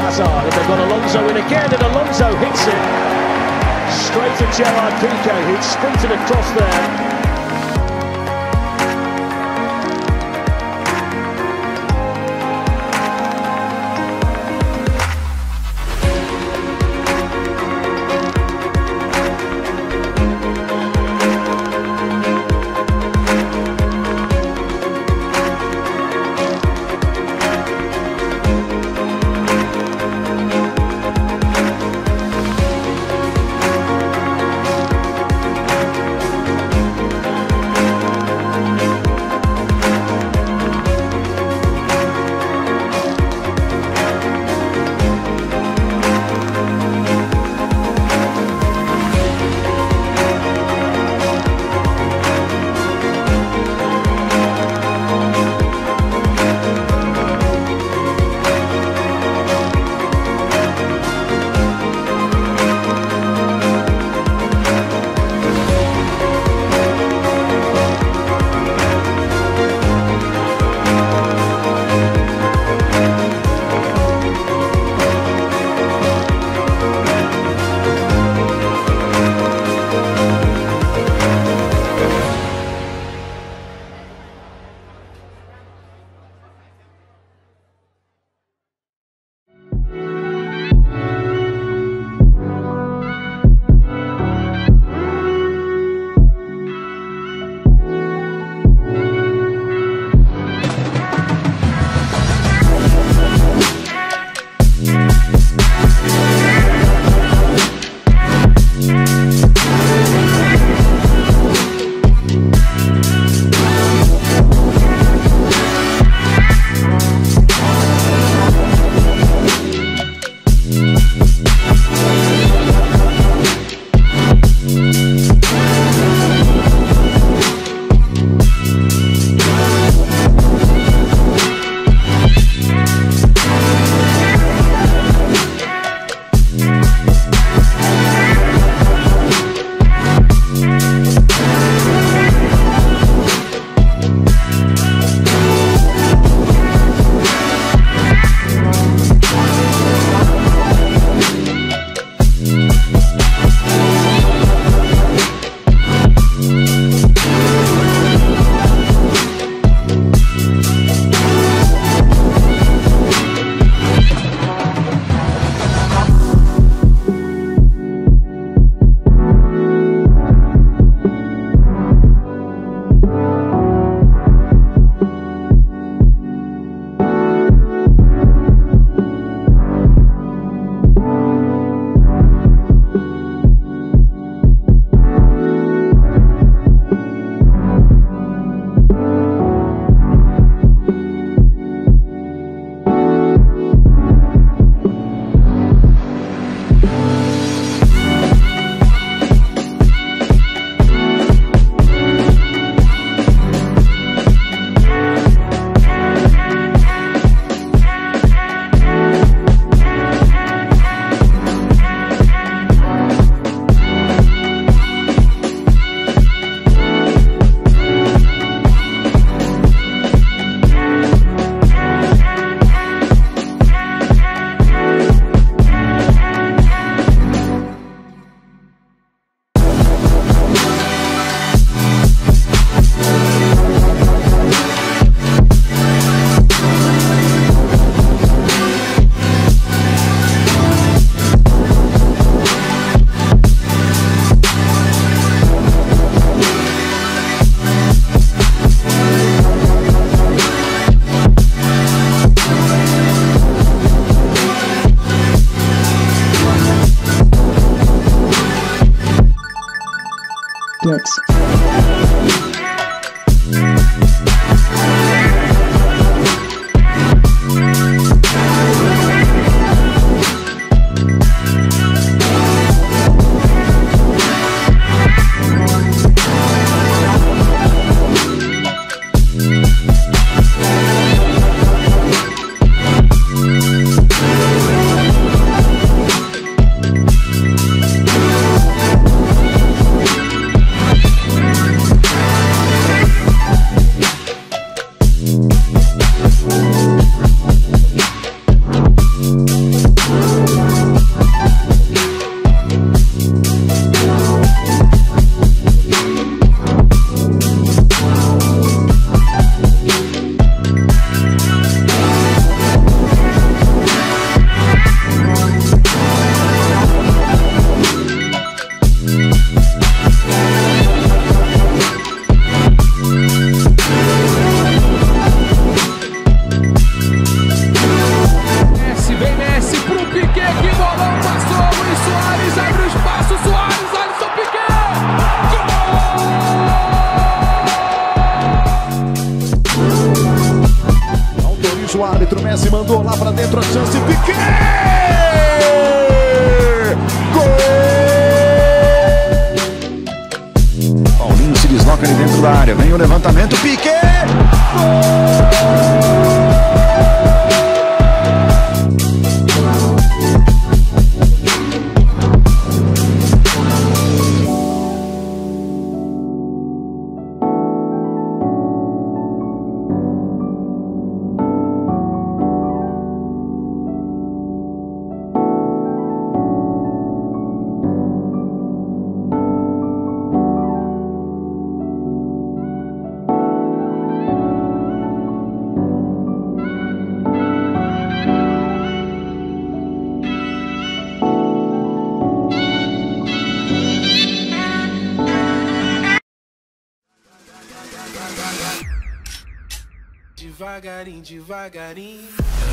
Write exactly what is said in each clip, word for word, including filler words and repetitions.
Hazard, and they've got Alonso in again, and Alonso hits it straight at Gerard Piqué, who'd sprinted across there. Blitz. Messi mandou lá pra dentro a chance, Piqué! Gol! Paulinho se desloca ali dentro da área, vem o levantamento, Piqué! Gol! Devagarinho, devagarinho.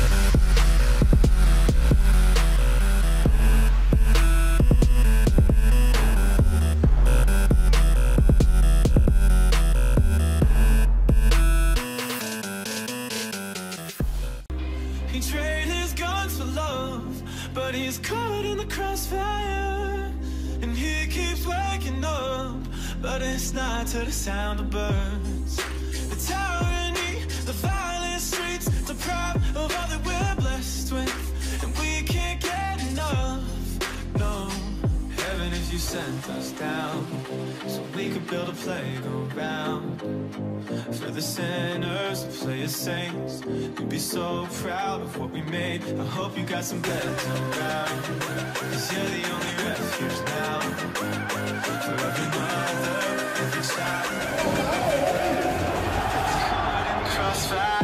He traded his guns for love, but he's caught in the crossfire. And he keeps waking up, but it's not to the sound of birds. The tyranny, the violent streets, deprived of all that we're blessed with, and we can't get enough. No, heaven, if you sent us down so we could build a playground for the sinners to play as saints. You'd be so proud of what we made. I hope you got some beds around, 'cause you're the only refuge now for every mother, every child. Crossfire.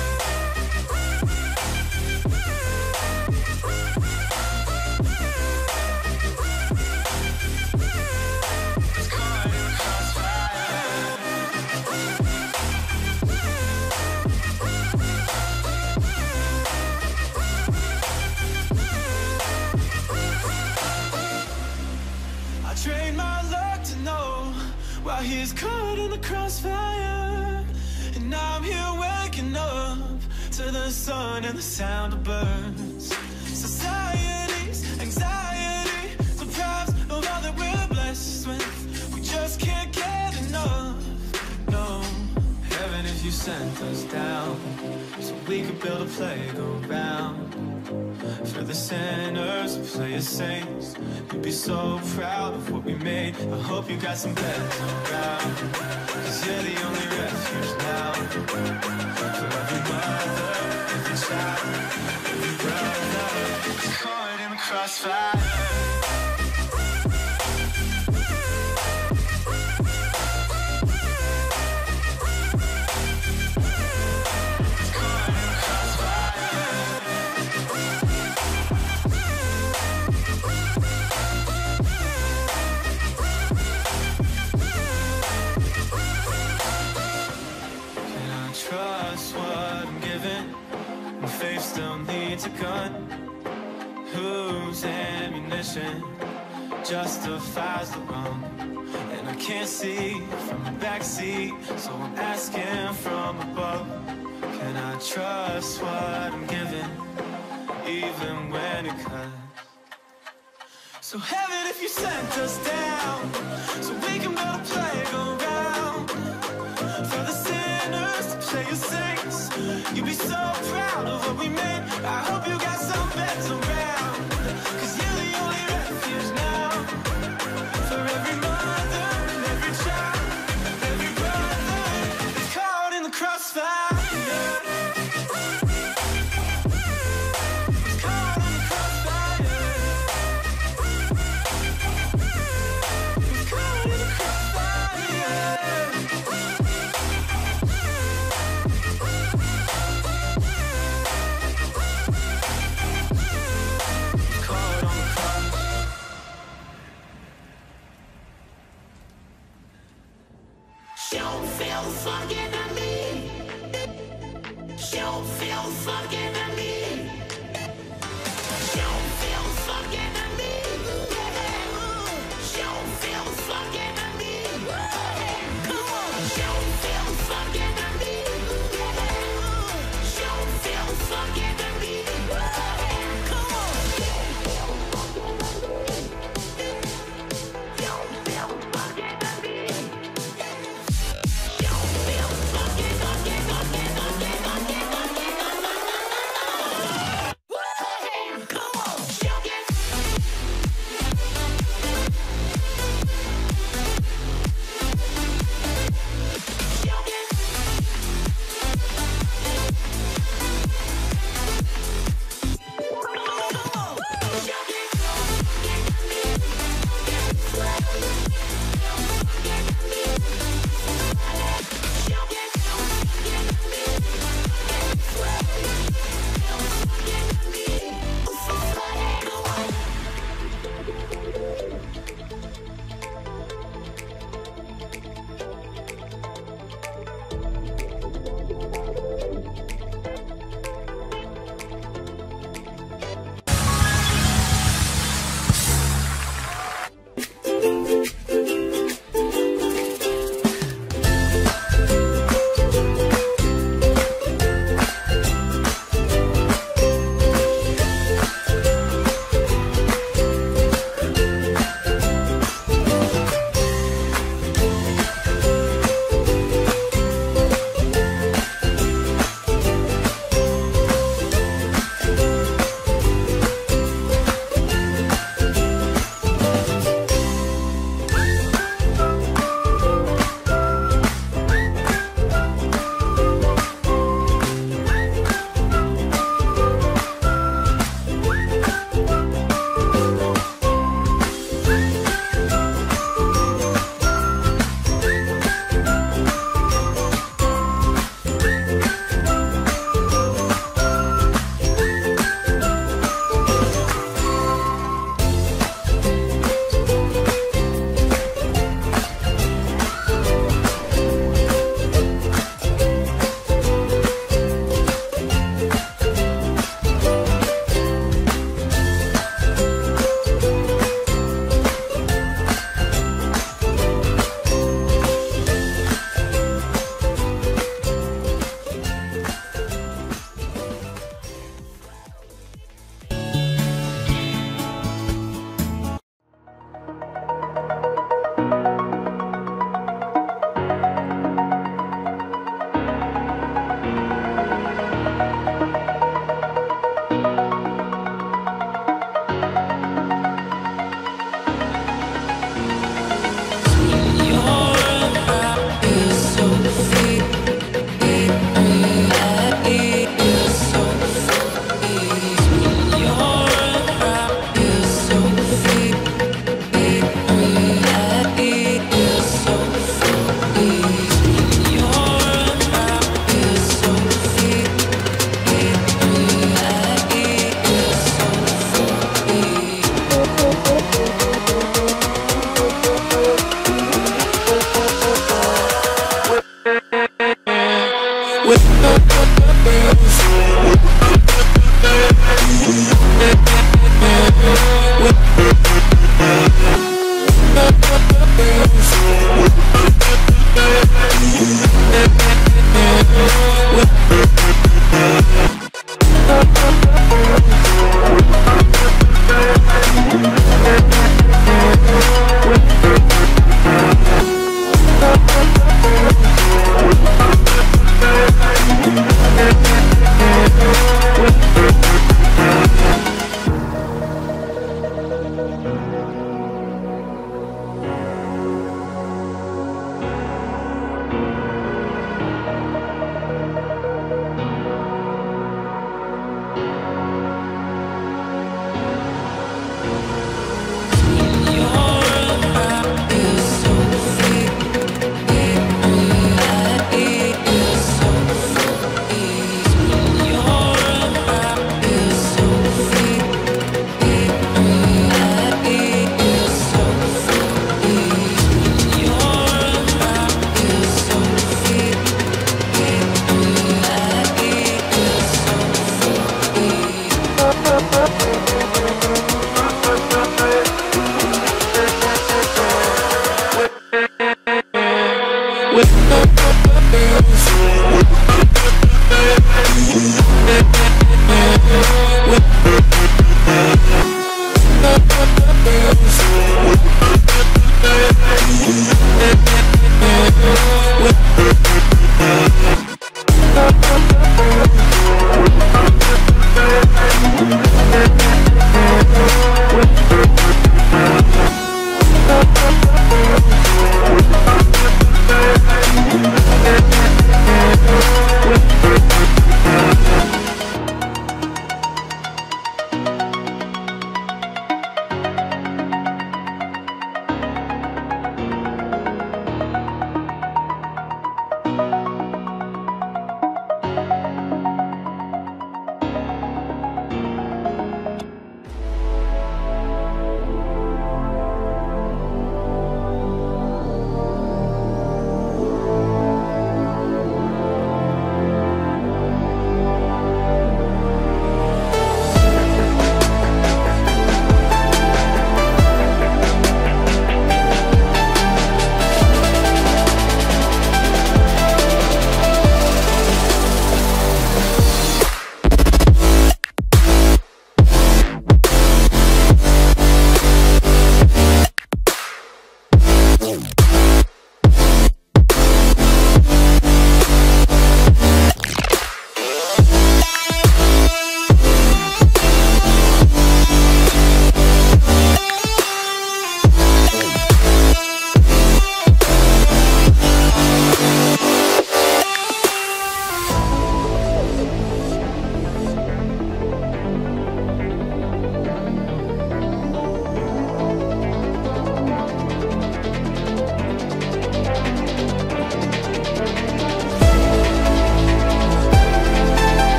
I trained my luck to know while he's caught in the crossfire. And I'm here waking up to the sun and the sound of birds. Society's anxiety deprives of all that we're blessed with. We just can't get enough. No, heaven, if you sent us down so we could build a playground for the sinners to play as saints. You'd be so proud of what we made. I hope you got some beds around, 'cause you're the only refuge now for every mother, every child, every brother caught in the crossfire. Trust what I'm given, my faith still needs a gun. Whose ammunition justifies the wrong? And I can't see from the backseat, so I'm asking from above. Can I trust what I'm given, even when it cuts? So heaven, if you sent us down so we can build a playground for the sinners to play as saints. You'd be so proud of what we made. I hope you got some beds around, 'cause you're the only refuge now for every mother and every child, every brother that's caught in the crossfire.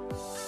Bye.